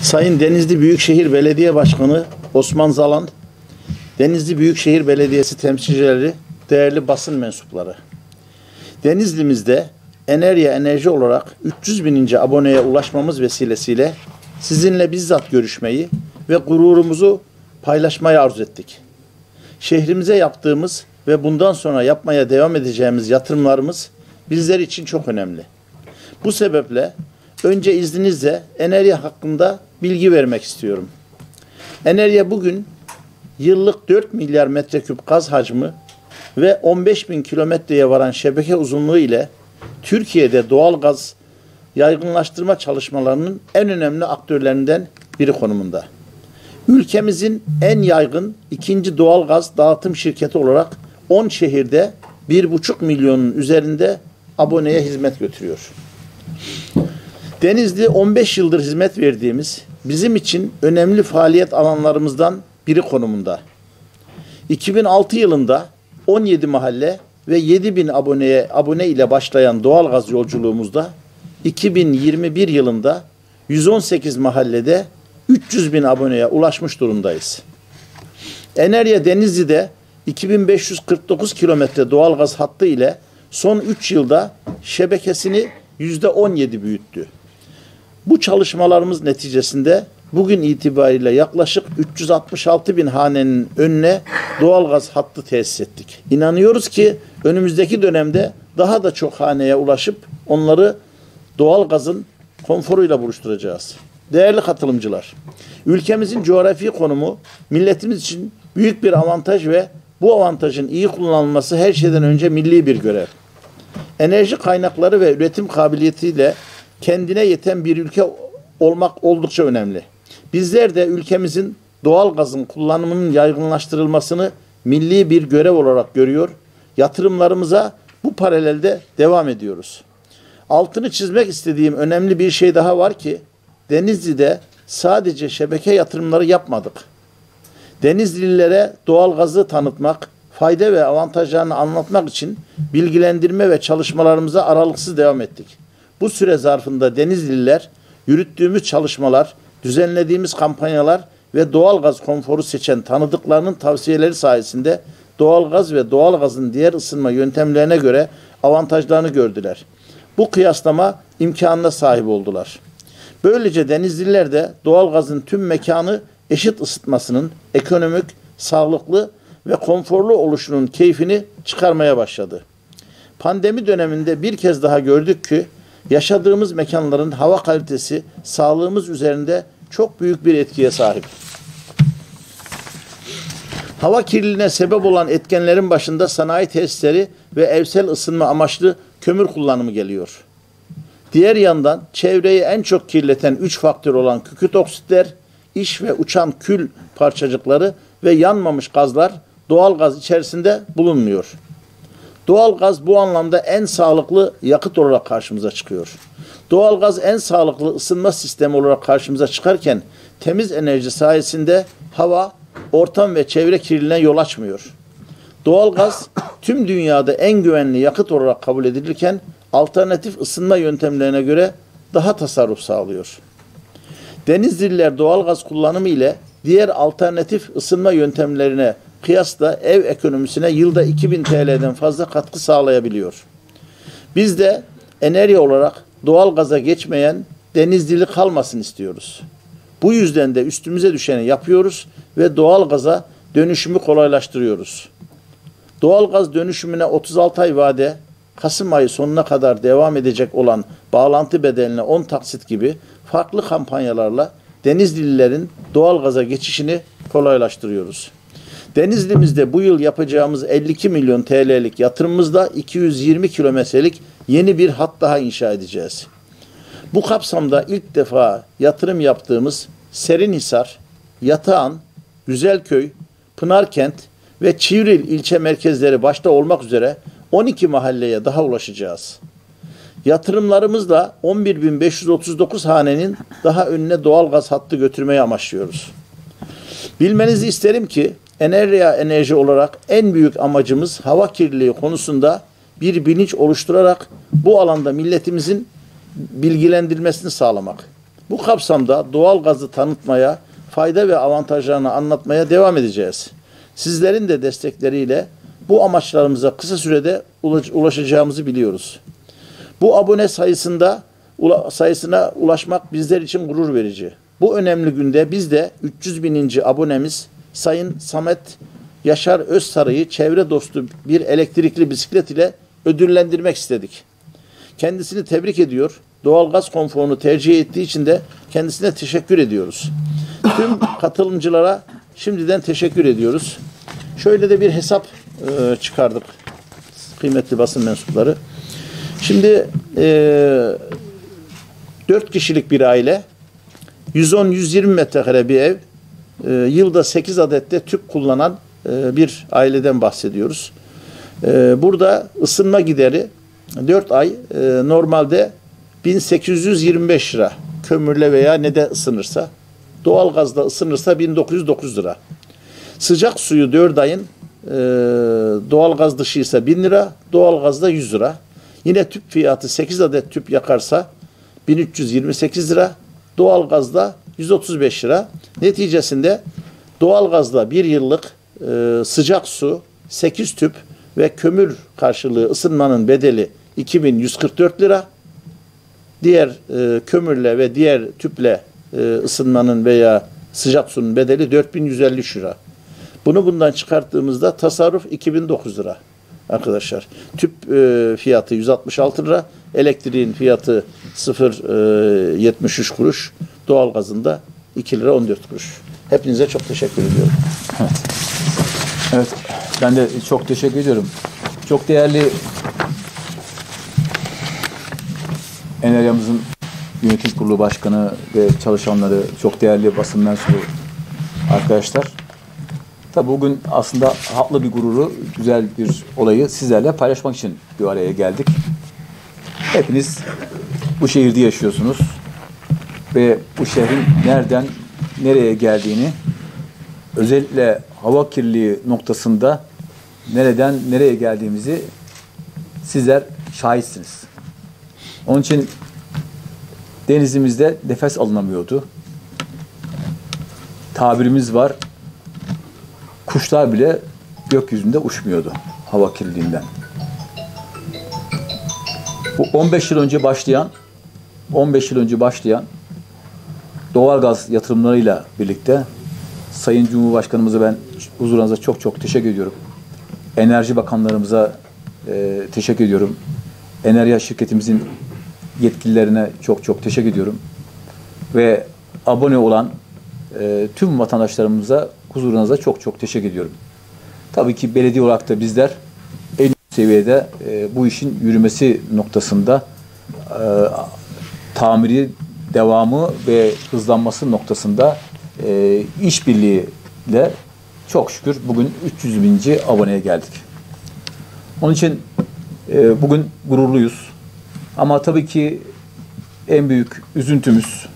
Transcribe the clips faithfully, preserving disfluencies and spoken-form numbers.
Sayın Denizli Büyükşehir Belediye Başkanı Osman Zalan, Denizli Büyükşehir Belediyesi temsilcileri, değerli basın mensupları. Denizli'mizde Enerya Enerji olarak üç yüz bininci aboneye ulaşmamız vesilesiyle sizinle bizzat görüşmeyi ve gururumuzu paylaşmayı arzu ettik. Şehrimize yaptığımız ve bundan sonra yapmaya devam edeceğimiz yatırımlarımız bizler için çok önemli. Bu sebeple önce izninizle Enerya hakkında bilgi vermek istiyorum. Enerya bugün yıllık dört milyar metreküp gaz hacmi ve on beş bin kilometreye varan şebeke uzunluğu ile Türkiye'de doğal gaz yaygınlaştırma çalışmalarının en önemli aktörlerinden biri konumunda. Ülkemizin en yaygın ikinci doğal gaz dağıtım şirketi olarak on şehirde bir buçuk milyonun üzerinde aboneye hizmet götürüyor. Denizli on beş yıldır hizmet verdiğimiz bizim için önemli faaliyet alanlarımızdan biri konumunda. iki bin altı yılında on yedi mahalle ve yedi bin aboneye abone ile başlayan doğalgaz yolculuğumuzda iki bin yirmi bir yılında yüz on sekiz mahallede üç yüz bin aboneye ulaşmış durumdayız. Enerya Denizli'de iki bin beş yüz kırk dokuz kilometre doğalgaz hattı ile son üç yılda şebekesini yüzde on yedi büyüttü. Bu çalışmalarımız neticesinde bugün itibariyle yaklaşık üç yüz altmış altı bin hanenin önüne doğalgaz hattı tesis ettik. İnanıyoruz ki önümüzdeki dönemde daha da çok haneye ulaşıp onları doğalgazın konforuyla buluşturacağız. Değerli katılımcılar, ülkemizin coğrafi konumu milletimiz için büyük bir avantaj ve bu avantajın iyi kullanılması her şeyden önce milli bir görev. Enerji kaynakları ve üretim kabiliyetiyle kendine yeten bir ülke olmak oldukça önemli. Bizler de ülkemizin doğal gazın kullanımının yaygınlaştırılmasını milli bir görev olarak görüyor, yatırımlarımıza bu paralelde devam ediyoruz. Altını çizmek istediğim önemli bir şey daha var ki, Denizli'de sadece şebeke yatırımları yapmadık. Denizlililere doğal gazı tanıtmak, fayda ve avantajlarını anlatmak için bilgilendirme ve çalışmalarımıza aralıksız devam ettik. Bu süre zarfında Denizlililer yürüttüğümüz çalışmalar, düzenlediğimiz kampanyalar ve doğalgaz konforu seçen tanıdıklarının tavsiyeleri sayesinde doğalgaz ve doğalgazın diğer ısınma yöntemlerine göre avantajlarını gördüler. Bu kıyaslama imkanına sahip oldular. Böylece Denizliler de doğalgazın tüm mekanı eşit ısıtmasının ekonomik, sağlıklı ve konforlu oluşunun keyfini çıkarmaya başladı. Pandemi döneminde bir kez daha gördük ki yaşadığımız mekanların hava kalitesi sağlığımız üzerinde çok büyük bir etkiye sahip. Hava kirliliğine sebep olan etkenlerin başında sanayi tesisleri ve evsel ısınma amaçlı kömür kullanımı geliyor. Diğer yandan çevreyi en çok kirleten üç faktör olan kükürt oksitler, iş ve uçan kül parçacıkları ve yanmamış gazlar doğal gaz içerisinde bulunmuyor. Doğalgaz bu anlamda en sağlıklı yakıt olarak karşımıza çıkıyor. Doğalgaz en sağlıklı ısınma sistemi olarak karşımıza çıkarken temiz enerji sayesinde hava, ortam ve çevre kirliliğine yol açmıyor. Doğalgaz tüm dünyada en güvenli yakıt olarak kabul edilirken alternatif ısınma yöntemlerine göre daha tasarruf sağlıyor. Denizliler doğalgaz kullanımı ile diğer alternatif ısınma yöntemlerine kıyasla ev ekonomisine yılda iki bin T L'den fazla katkı sağlayabiliyor. Biz de Enerya olarak doğalgaza geçmeyen Denizlili kalmasın istiyoruz. Bu yüzden de üstümüze düşeni yapıyoruz ve doğalgaza dönüşümü kolaylaştırıyoruz. Doğalgaz dönüşümüne otuz altı ay vade, Kasım ayı sonuna kadar devam edecek olan bağlantı bedeline on taksit gibi farklı kampanyalarla Denizlililerin doğalgaza geçişini kolaylaştırıyoruz. Denizli'mizde bu yıl yapacağımız elli iki milyon T L'lik yatırımımızda iki yüz yirmi kilometrelik yeni bir hat daha inşa edeceğiz. Bu kapsamda ilk defa yatırım yaptığımız Serinhisar, Yatağan, Güzelköy, Pınarkent ve Çivril ilçe merkezleri başta olmak üzere on iki mahalleye daha ulaşacağız. Yatırımlarımızla on bir bin beş yüz otuz dokuz hanenin daha önüne doğalgaz hattı götürmeyi amaçlıyoruz. Bilmenizi isterim ki Enerya Enerji olarak en büyük amacımız hava kirliliği konusunda bir bilinç oluşturarak bu alanda milletimizin bilgilendirilmesini sağlamak. Bu kapsamda doğal gazı tanıtmaya, fayda ve avantajlarını anlatmaya devam edeceğiz. Sizlerin de destekleriyle bu amaçlarımıza kısa sürede ulaşacağımızı biliyoruz. Bu abone sayısında sayısına ulaşmak bizler için gurur verici. Bu önemli günde biz de üç yüz bininci abonemiz Sayın Samet Yaşar Özsarı'yı çevre dostu bir elektrikli bisiklet ile ödüllendirmek istedik. Kendisini tebrik ediyor. Doğalgaz konforunu tercih ettiği için de kendisine teşekkür ediyoruz. Tüm katılımcılara şimdiden teşekkür ediyoruz. Şöyle de bir hesap e, çıkardık kıymetli basın mensupları. Şimdi e, dört kişilik bir aile, yüz on yüz yirmi metrekare bir ev, e, yılda sekiz adet de tüp kullanan e, bir aileden bahsediyoruz. E, burada ısınma gideri dört ay e, normalde bin sekiz yüz yirmi beş lira kömürle veya ne de ısınırsa, doğalgazla ısınırsa bin dokuz yüz dokuz lira. Sıcak suyu dört ayın e, doğalgaz dışıysa bin lira, doğalgazda yüz lira. Yine tüp fiyatı sekiz adet tüp yakarsa bin üç yüz yirmi sekiz lira, doğalgazda yüz otuz beş lira. Neticesinde doğalgazda bir yıllık e, sıcak su, sekiz tüp ve kömür karşılığı ısınmanın bedeli iki bin yüz kırk dört lira. Diğer e, kömürle ve diğer tüple e, ısınmanın veya sıcak suyun bedeli dört bin yüz elli üç lira. Bunu bundan çıkarttığımızda tasarruf iki bin dokuz lira arkadaşlar. Tüp e, fiyatı yüz altmış altı lira, elektriğin fiyatı sıfır virgül yetmiş üç kuruş, doğalgazın da iki lira on dört kuruş. Hepinize çok teşekkür ediyorum. Evet. Evet, ben de çok teşekkür ediyorum. Çok değerli Enerjimizin yönetim kurulu başkanı ve çalışanları, çok değerli basın mensubu arkadaşlar. Tabii bugün aslında haklı bir gururu, güzel bir olayı sizlerle paylaşmak için bir araya geldik. Hepiniz bu şehirde yaşıyorsunuz ve bu şehrin nereden nereye geldiğini, özellikle hava kirliliği noktasında nereden nereye geldiğimizi sizler şahitsiniz. Onun için denizimizde nefes alınamıyordu. Tabirimiz var, kuşlar bile gökyüzünde uçmuyordu hava kirliliğinden. Bu on beş yıl önce başlayan on beş yıl önce başlayan doğalgaz yatırımlarıyla birlikte Sayın Cumhurbaşkanımıza ben huzurunuzda çok çok teşekkür ediyorum. Enerji Bakanlarımıza e, teşekkür ediyorum. Enerji şirketimizin yetkililerine çok çok teşekkür ediyorum. Ve abone olan e, tüm vatandaşlarımıza huzurunuzda çok çok teşekkür ediyorum. Tabii ki belediye olarak da bizler en üst seviyede e, bu işin yürümesi noktasında e, tamiri, devamı ve hızlanması noktasında e, işbirliğiyle çok şükür bugün üç yüz binci aboneye geldik. Onun için e, bugün gururluyuz. Ama tabii ki en büyük üzüntümüz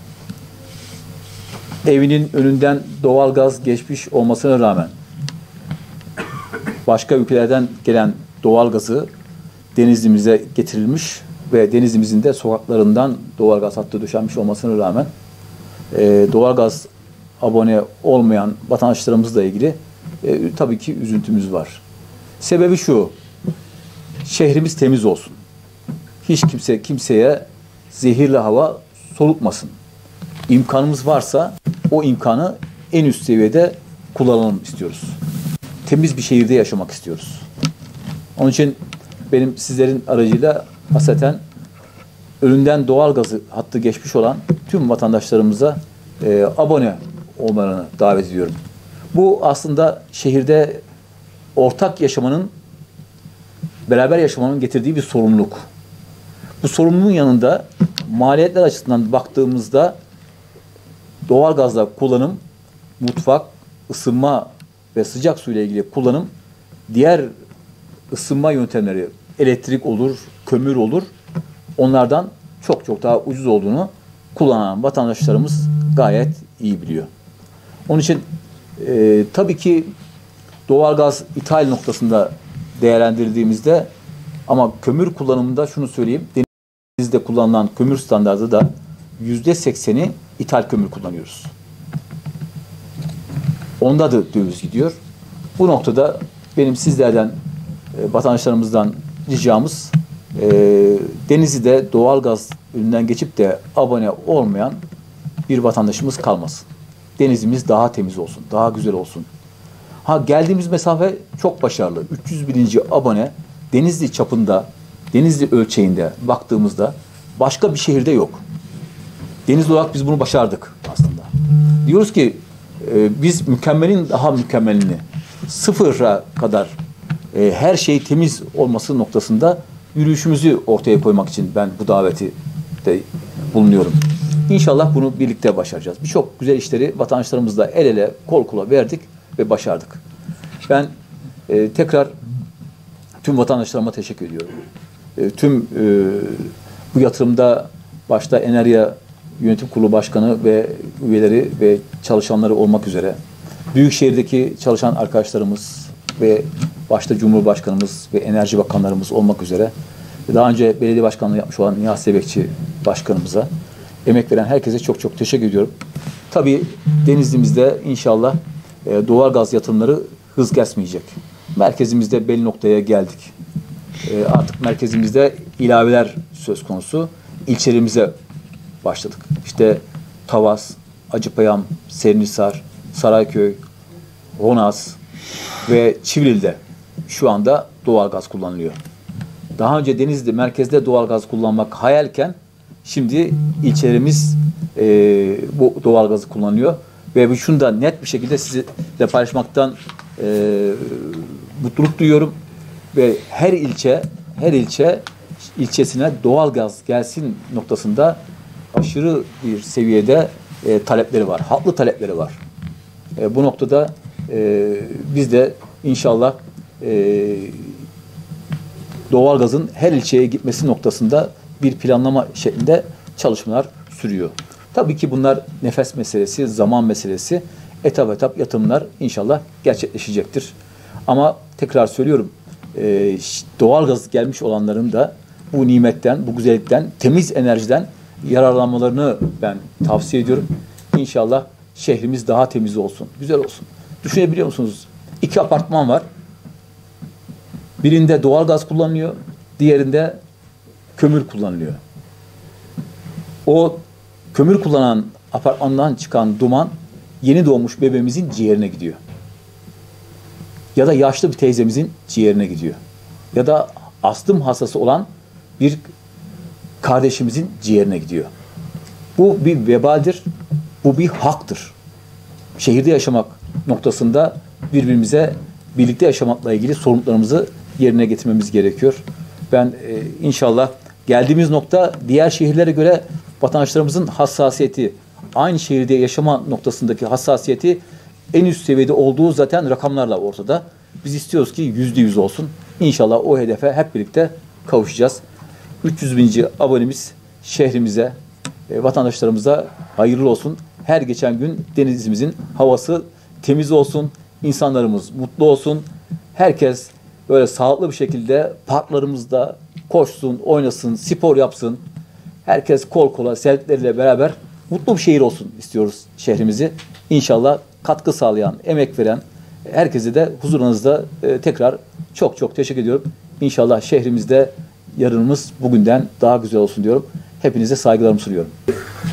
evinin önünden doğalgaz geçmiş olmasına rağmen başka ülkelerden gelen doğalgazı Denizli'mize getirilmiş ve Denizli'mizin de sokaklarından doğalgaz hattı döşenmiş olmasına rağmen e, doğalgaz abone olmayan vatandaşlarımızla ilgili e, tabii ki üzüntümüz var. Sebebi şu: şehrimiz temiz olsun. Hiç kimse kimseye zehirli hava solutmasın. İmkanımız varsa o imkanı en üst seviyede kullanalım istiyoruz. Temiz bir şehirde yaşamak istiyoruz. Onun için benim sizlerin aracıyla hasreten önünden doğalgazı hattı geçmiş olan tüm vatandaşlarımıza e, abone olmalarını davet ediyorum. Bu aslında şehirde ortak yaşamanın, beraber yaşamanın getirdiği bir sorumluluk. Bu sorumluluğun yanında maliyetler açısından baktığımızda doğalgazla kullanım, mutfak, ısınma ve sıcak su ile ilgili kullanım, diğer ısınma yöntemleri elektrik olur, kömür olur, onlardan çok çok daha ucuz olduğunu kullanan vatandaşlarımız gayet iyi biliyor. Onun için e, tabii ki doğalgaz ithal noktasında değerlendirdiğimizde, ama kömür kullanımında şunu söyleyeyim, denizde kullanılan kömür standardı da yüzde sekseni ithal kömür kullanıyoruz. Onda da döviz gidiyor. Bu noktada benim sizlerden, e, vatandaşlarımızdan ricamız, e, Denizli'de doğalgaz üründen geçip de abone olmayan bir vatandaşımız kalmasın. Denizimiz daha temiz olsun, daha güzel olsun. Ha, geldiğimiz mesafe çok başarılı. üç yüz bininci abone Denizli çapında, Denizli ölçeğinde baktığımızda başka bir şehirde yok. Denizli olarak biz bunu başardık aslında. Diyoruz ki e, biz mükemmelin daha mükemmelini, sıfıra kadar e, her şey temiz olması noktasında yürüyüşümüzü ortaya koymak için ben bu daveti de bulunuyorum. İnşallah bunu birlikte başaracağız. Birçok güzel işleri vatandaşlarımızla el ele, kol kola verdik ve başardık. Ben e, tekrar tüm vatandaşlarıma teşekkür ediyorum. E, tüm e, bu yatırımda başta Enerya Yönetim Kurulu Başkanı ve üyeleri ve çalışanları olmak üzere Büyükşehir'deki çalışan arkadaşlarımız ve başta Cumhurbaşkanımız ve Enerji Bakanlarımız olmak üzere daha önce belediye başkanlığı yapmış olan Nihat Bekçi Başkanımıza, emek veren herkese çok çok teşekkür ediyorum. Tabii Denizli'mizde inşallah e, doğalgaz yatırımları hız kesmeyecek. Merkezimizde belli noktaya geldik. E, artık merkezimizde ilaveler söz konusu. İlçelerimize başladık. İşte Tavas, Acıpayam, Serinhisar, Sarayköy, Honaz ve Çivril'de şu anda doğalgaz kullanılıyor. Daha önce Denizli merkezde doğalgaz kullanmak hayalken şimdi ilçelerimiz e, bu doğalgazı kullanıyor ve şunu da net bir şekilde sizinle paylaşmaktan e, mutluluk duyuyorum ve her ilçe her ilçe ilçesine doğalgaz gelsin noktasında aşırı bir seviyede e, talepleri var. Haklı talepleri var. E, bu noktada e, biz de inşallah e, doğalgazın her ilçeye gitmesi noktasında bir planlama şeklinde çalışmalar sürüyor. Tabii ki bunlar nefes meselesi, zaman meselesi, etap etap yatırımlar inşallah gerçekleşecektir. Ama tekrar söylüyorum, e, doğalgaz gelmiş olanların da bu nimetten, bu güzellikten, temiz enerjiden yararlanmalarını ben tavsiye ediyorum. İnşallah şehrimiz daha temiz olsun, güzel olsun. Düşünebiliyor musunuz? İki apartman var. Birinde doğalgaz kullanılıyor, diğerinde kömür kullanılıyor. O kömür kullanan apartmandan çıkan duman yeni doğmuş bebeğimizin ciğerine gidiyor. Ya da yaşlı bir teyzemizin ciğerine gidiyor. Ya da astım hastası olan bir kardeşimizin ciğerine gidiyor. Bu bir vebaldir, bu bir haktır. Şehirde yaşamak noktasında birbirimize birlikte yaşamakla ilgili sorumluluklarımızı yerine getirmemiz gerekiyor. Ben e, inşallah geldiğimiz nokta diğer şehirlere göre vatandaşlarımızın hassasiyeti, aynı şehirde yaşama noktasındaki hassasiyeti en üst seviyede olduğu zaten rakamlarla ortada. Biz istiyoruz ki yüzde yüz olsun. İnşallah o hedefe hep birlikte kavuşacağız. üç yüz binci abonemiz şehrimize, e, vatandaşlarımıza hayırlı olsun. Her geçen gün denizimizin havası temiz olsun, insanlarımız mutlu olsun. Herkes böyle sağlıklı bir şekilde parklarımızda koşsun, oynasın, spor yapsın. Herkes kol kola sevdikleriyle beraber mutlu bir şehir olsun istiyoruz şehrimizi. İnşallah katkı sağlayan, emek veren herkese de huzurunuzda e, tekrar çok çok teşekkür ediyorum. İnşallah şehrimizde yarınımız bugünden daha güzel olsun diyorum. Hepinize saygılarımı sunuyorum.